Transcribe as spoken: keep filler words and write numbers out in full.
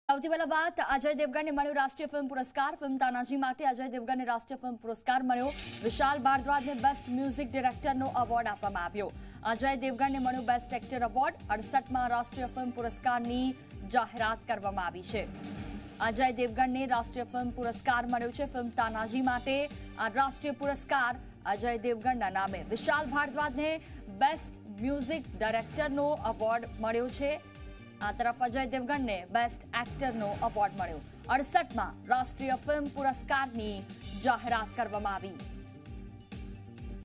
સૌથી પહેલા વાત અજય દેવગણને મળ્યો રાષ્ટ્રીય ફિલ્મ પુરસ્કાર। ફિલ્મ તાનાજી માટે અજય દેવગણને રાષ્ટ્રીય ફિલ્મ પુરસ્કાર મળ્યો। વિશાલ ભારદ્વાજને બેસ્ટ મ્યુઝિક ડિરેક્ટરનો એવોર્ડ આપવામાં આવ્યો। અજય દેવગણને મળ્યો બેસ્ટ એક્ટર એવોર્ડ। અડસઠમાં રાષ્ટ્રીય ફિલ્મ પુરસ્કારની જાહેરાત કરવામાં આવી છે। અજય દેવગણને રાષ્ટ્રીય ફિલ્મ પુરસ્કાર મળ્યો છે। ફિલ્મ તાનાજી માટે આ રાષ્ટ્રીય પુરસ્કાર અજય દેવગણના નામે। વિશાલ ભારદ્વાજને બેસ્ટ મ્યુઝિક ડિરેક્ટરનો એવોર્ડ મળ્યો છે। આ તરફ અજય દેવગણને બેસ્ટ એક્ટરનો એવોર્ડ મળ્યો। અડસઠમાં રાષ્ટ્રીય ફિલ્મ પુરસ્કારની જાહેરાત કરવામાં આવી।